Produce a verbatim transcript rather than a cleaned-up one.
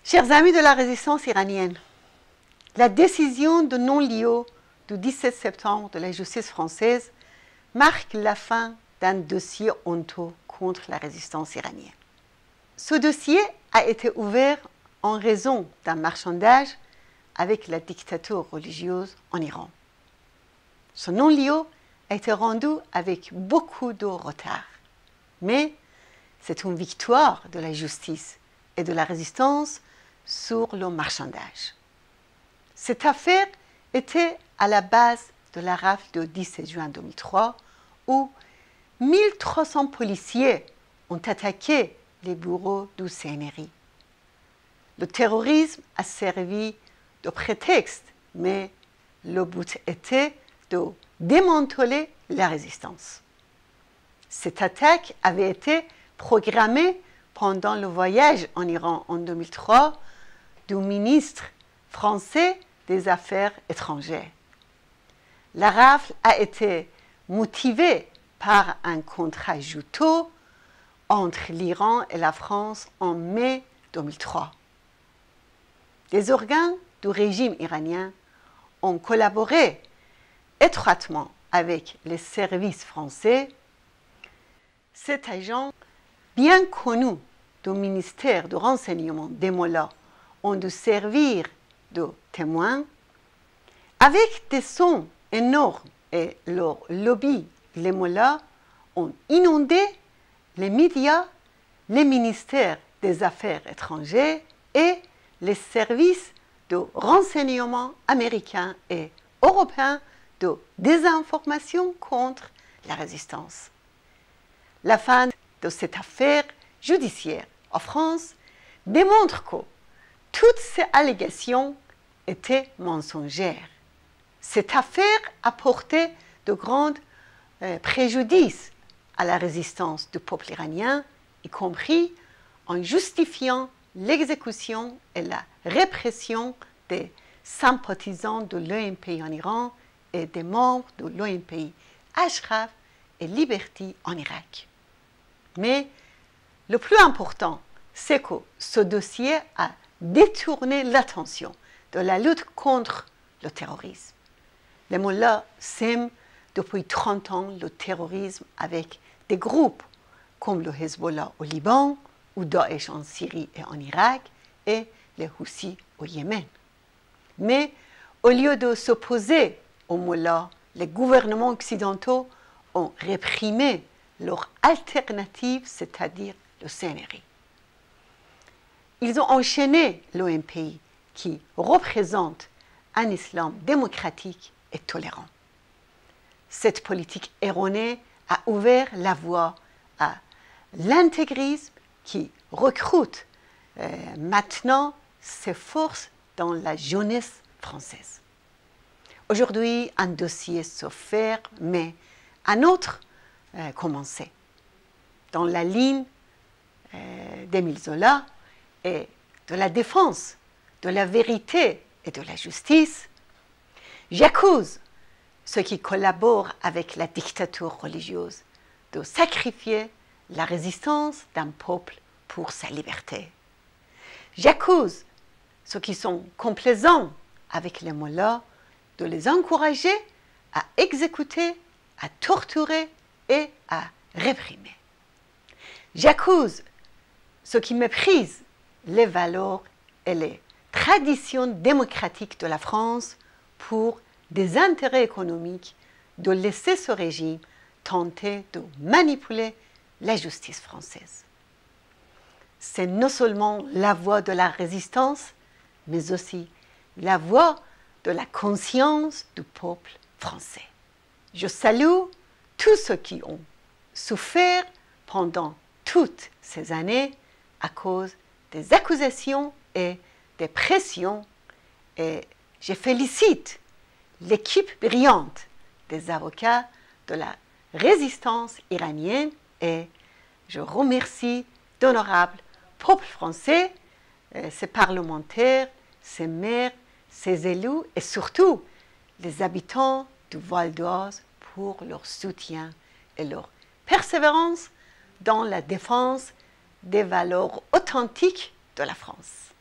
Chers amis de la résistance iranienne, la décision de non-lieu du dix-sept septembre de la justice française marque la fin d'un dossier honteux contre la résistance iranienne. Ce dossier a été ouvert en raison d'un marchandage avec la dictature religieuse en Iran. Ce non-lieu a été rendu avec beaucoup de retard, mais c'est une victoire de la justice et de la résistance sur le marchandage. Cette affaire était à la base de la rafle du dix-sept juin deux mille trois où mille trois cents policiers ont attaqué les bureaux du C N R I. Le terrorisme a servi de prétexte, mais le but était de démanteler la résistance. Cette attaque avait été programmée pendant le voyage en Iran en deux mille trois du ministre français des Affaires étrangères. La rafle a été motivée par un contrat juteux entre l'Iran et la France en mai deux mille trois. Des organes du régime iranien ont collaboré étroitement avec les services français. Cet agent, bien connu du ministère du renseignement des Mollahs, ont dû servir de témoins. Avec des sommes énormes et leur lobby, les Mollahs ont inondé les médias, les ministères des Affaires étrangères et les services de renseignement américains et européens de désinformation contre la résistance. La fin de cette affaire judiciaire en France démontre que toutes ces allégations étaient mensongères. Cette affaire a porté de grands euh, préjudices à la résistance du peuple iranien, y compris en justifiant l'exécution et la répression des sympathisants de l'O M P I en Iran et des membres de l'O M P I Ashraf et Liberty en Irak. Mais le plus important, c'est que ce dossier a détourné l'attention de la lutte contre le terrorisme. Les Mollahs sèment depuis trente ans le terrorisme avec des groupes comme le Hezbollah au Liban, ou Daesh en Syrie et en Irak, et les Houthis au Yémen. Mais au lieu de s'opposer aux Mollahs, les gouvernements occidentaux ont réprimé leur alternative, c'est-à-dire le C N R I. Ils ont enchaîné l'O M P I, qui représente un islam démocratique et tolérant. Cette politique erronée a ouvert la voie à l'intégrisme qui recrute euh, maintenant ses forces dans la jeunesse française. Aujourd'hui, un dossier se fait, mais un autre euh, commençait. Dans la ligne euh, d'Émile Zola et de la défense de la vérité et de la justice, j'accuse ceux qui collaborent avec la dictature religieuse de sacrifier la résistance d'un peuple pour sa liberté. J'accuse ceux qui sont complaisants avec les Mollahs de les encourager à exécuter, à torturer et à réprimer. J'accuse ceux qui méprisent les valeurs et les traditions démocratiques de la France pour des intérêts économiques de laisser ce régime tenter de manipuler la justice française. C'est non seulement la voix de la résistance, mais aussi la voix de la conscience du peuple français. Je salue tous ceux qui ont souffert pendant toutes ces années à cause des accusations et des pressions, et je félicite l'équipe brillante des avocats de la résistance iranienne et je remercie d'honorables peuples français, euh, ses parlementaires, ses maires, ses élus et surtout les habitants du Val d'Oise pour leur soutien et leur persévérance dans la défense des valeurs authentiques de la France.